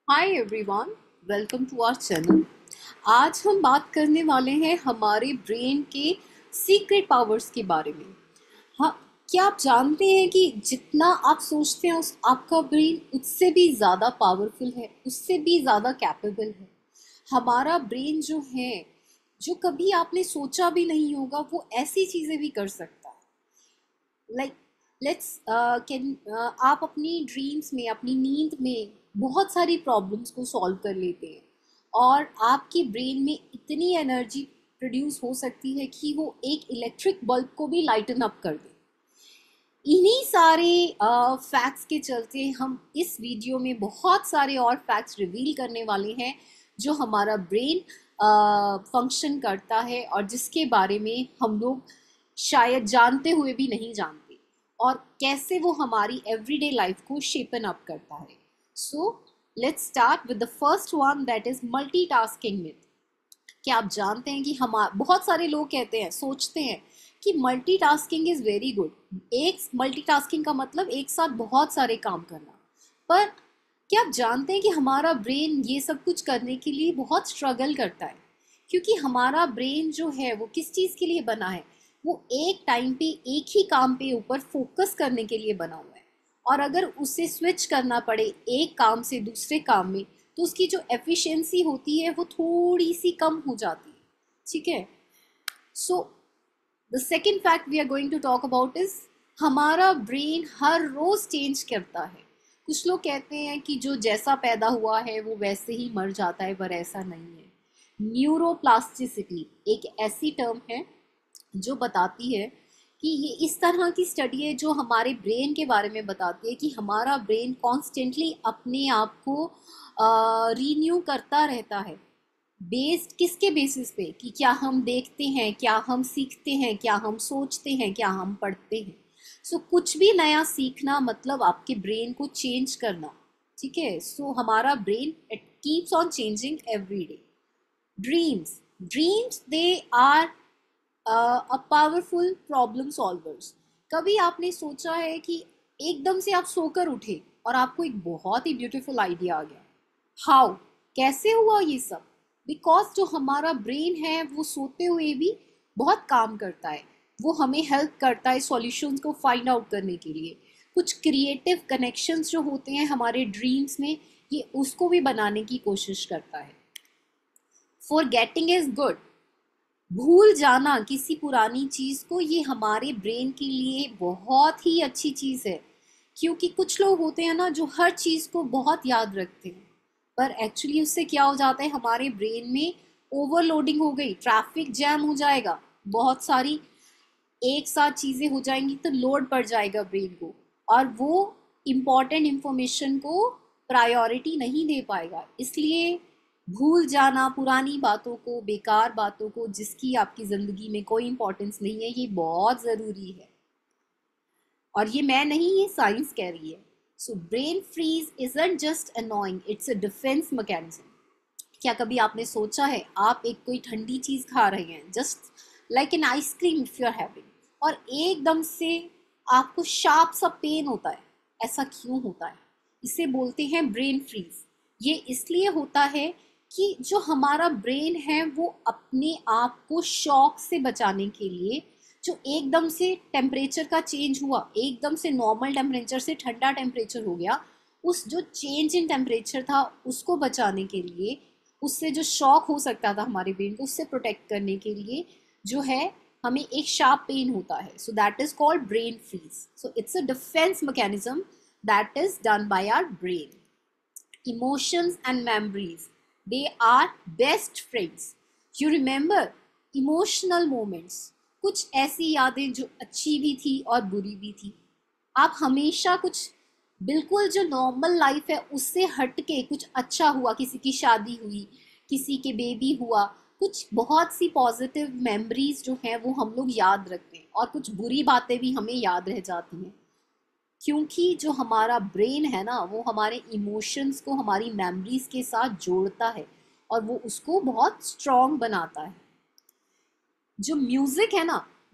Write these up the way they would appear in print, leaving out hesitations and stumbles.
Hi everyone, welcome to our channel. आज हम बात करने वाले हैं हमारे ब्रेन के सीक्रेट पावर्स के बारे में। हाँ, क्या आप जानते हैं कि जितना आप सोचते हैं उस आपका ब्रेन उससे भी ज़्यादा पावरफुल है, उससे भी ज़्यादा कैपेबल है। हमारा ब्रेन जो है, जो कभी आपने सोचा भी नहीं होगा, वो ऐसी चीज़ें भी कर सकता है। लाइक लेट्स कैन आप अपनी ड्रीम्स में, अपनी नींद में बहुत सारी प्रॉब्लम्स को सॉल्व कर लेते हैं और आपके ब्रेन में इतनी एनर्जी प्रोड्यूस हो सकती है कि वो एक इलेक्ट्रिक बल्ब को भी लाइटन अप कर दे। इन्हीं सारे फैक्ट्स के चलते हम इस वीडियो में बहुत सारे और फैक्ट्स रिवील करने वाले हैं जो हमारा ब्रेन फंक्शन करता है और जिसके बारे में हम लोग शायद जानते हुए भी नहीं जानते, और कैसे वो हमारी एवरीडे लाइफ को शेपन अप करता है। So let's start with the first one, that is multitasking myth. क्या आप जानते हैं कि हम बहुत सारे लोग कहते हैं, सोचते हैं कि मल्टीटास्किंग इज वेरी गुड। एक मल्टीटास्किंग का मतलब एक साथ बहुत सारे काम करना। पर क्या आप जानते हैं कि हमारा ब्रेन ये सब कुछ करने के लिए बहुत स्ट्रगल करता है? क्योंकि हमारा ब्रेन जो है वो किस चीज़ के लिए बना है? वो एक टाइम पे एक ही काम पे ऊपर फोकस करने के लिए बना हुआ है। और अगर उसे स्विच करना पड़े एक काम से दूसरे काम में, तो उसकी जो एफिशिएंसी होती है वो थोड़ी सी कम हो जाती है। ठीक है। So the second fact we are going to talk about is, हमारा ब्रेन हर रोज चेंज करता है। कुछ लोग कहते हैं कि जो जैसा पैदा हुआ है वो वैसे ही मर जाता है, पर ऐसा नहीं है। न्यूरोप्लास्टिसिटी एक ऐसी टर्म है जो बताती है कि ये इस तरह की स्टडी है जो हमारे ब्रेन के बारे में बताती है कि हमारा ब्रेन कॉन्स्टेंटली अपने आप को रीन्यू करता रहता है। बेस्ड किसके बेसिस पे? कि क्या हम देखते हैं, क्या हम सीखते हैं, क्या हम सोचते हैं, क्या हम पढ़ते हैं। सो कुछ भी नया सीखना मतलब आपके ब्रेन को चेंज करना। ठीक है। सो हमारा brain it keeps on changing every day. Dreams, dreams they are a powerful problem solvers. कभी आपने सोचा है कि एकदम से आप सोकर उठे और आपको एक बहुत ही ब्यूटीफुल आइडिया आ गया? हाउ, कैसे हुआ ये सब? बिकॉज जो हमारा ब्रेन है वो सोते हुए भी बहुत काम करता है। वो हमें हेल्प करता है सॉल्यूशंस को फाइंड आउट करने के लिए। कुछ क्रिएटिव कनेक्शंस जो होते हैं हमारे ड्रीम्स में, ये उसको भी बनाने की कोशिश करता है। Forgetting is good. भूल जाना किसी पुरानी चीज को, ये हमारे ब्रेन के लिए बहुत ही अच्छी चीज है। क्योंकि कुछ लोग होते हैं ना जो हर चीज को बहुत याद रखते हैं, पर एक्चुअली उससे क्या हो जाता है, हमारे ब्रेन में ओवरलोडिंग हो गई, ट्रैफिक जैम हो जाएगा, बहुत सारी एक साथ चीजें हो जाएंगी तो लोड पड़ जाएगा ब्रेन को, और वो इम्पॉर्टेंट इंफॉर्मेशन को प्रायोरिटी नहीं दे पाएगा। इसलिए भूल जाना पुरानी बातों को, बेकार बातों को, जिसकी आपकी ज़िंदगी में कोई इम्पोर्टेंस नहीं है, ये बहुत ज़रूरी है। और ये मैं नहीं, ये साइंस कह रही है। So brain freeze isn't just annoying, it's a defence mechanism. क्या कभी आपने सोचा है, आप एक कोई ठंडी चीज़ खा रहे हैं, just like an ice cream if you are having, और एकदम से आपको शार्प सा पेन होता है? ऐसा क्यों होता है? इसे बोलते हैं ब्रेन फ्रीज। ये इसलिए होता है कि जो हमारा ब्रेन है वो अपने आप को शॉक से बचाने के लिए, जो एकदम से टेम्परेचर का चेंज हुआ, एकदम से नॉर्मल टेम्परेचर से ठंडा टेम्परेचर हो गया, उस जो चेंज इन टेम्परेचर था उसको बचाने के लिए, उससे जो शॉक हो सकता था हमारे ब्रेन को, उससे प्रोटेक्ट करने के लिए जो है हमें एक शार्प पेन होता है। So that is called brain freeze. So it's a defence mechanism that is done by our brain. Emotions and memories, they are best friends. You remember emotional moments, कुछ ऐसी यादें जो अच्छी भी थी और बुरी भी थी। आप हमेशा कुछ, बिल्कुल जो नॉर्मल लाइफ है उससे हट के कुछ अच्छा हुआ, किसी की शादी हुई, किसी के बेबी हुआ, कुछ बहुत सी पॉजिटिव मेमोरीज जो हैं वो हम लोग याद रखते हैं, और कुछ बुरी बातें भी हमें याद रह जाती हैं। क्योंकि जो हमारा ब्रेन है ना, वो हमारे इमोशंस को हमारी मेमोरीज के साथ जोड़ता है और वो उसको बहुत स्ट्रॉन्ग बनाता है। जो म्यूजिक है ना,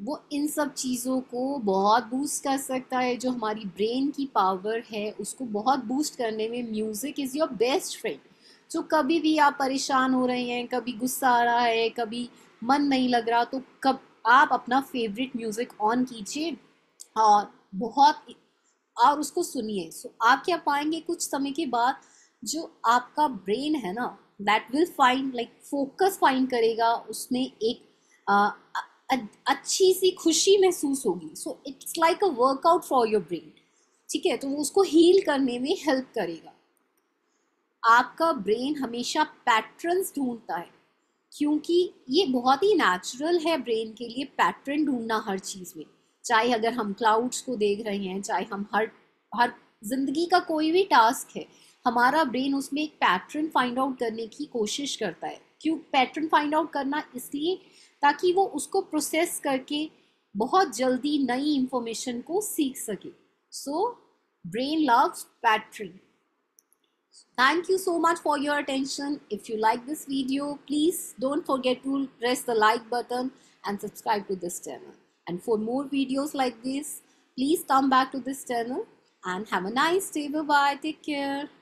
वो इन सब चीज़ों को बहुत बूस्ट कर सकता है। जो हमारी ब्रेन की पावर है उसको बहुत बूस्ट करने में music is your best friend. जो कभी भी आप परेशान हो रहे हैं, कभी गुस्सा आ रहा है, कभी मन नहीं लग रहा, तो कब आप अपना फेवरेट म्यूज़िक ऑन कीजिए और बहुत और उसको सुनिए। सो आप क्या पाएंगे कुछ समय के बाद, जो आपका ब्रेन है ना, that will find like focus find करेगा, उसमें एक अच्छी सी खुशी महसूस होगी। So it's like a workout for your brain. ठीक है, तो वो उसको हील करने में हेल्प करेगा। आपका ब्रेन हमेशा पैटर्न्स ढूंढता है, क्योंकि ये बहुत ही नेचुरल है ब्रेन के लिए पैटर्न ढूंढना हर चीज़ में। चाहे अगर हम क्लाउड्स को देख रहे हैं, चाहे हम हर हर जिंदगी का कोई भी टास्क है, हमारा ब्रेन उसमें एक पैटर्न फाइंड आउट करने की कोशिश करता है। क्यों पैटर्न फाइंड आउट करना? इसलिए ताकि वो उसको प्रोसेस करके बहुत जल्दी नई इंफॉर्मेशन को सीख सके। So brain loves pattern. Thank you so much for your attention. If you like this video, please don't forget to press the like button and subscribe to this channel. And for more videos like this, please come back to this channel and have a nice day. Bye bye. Take care.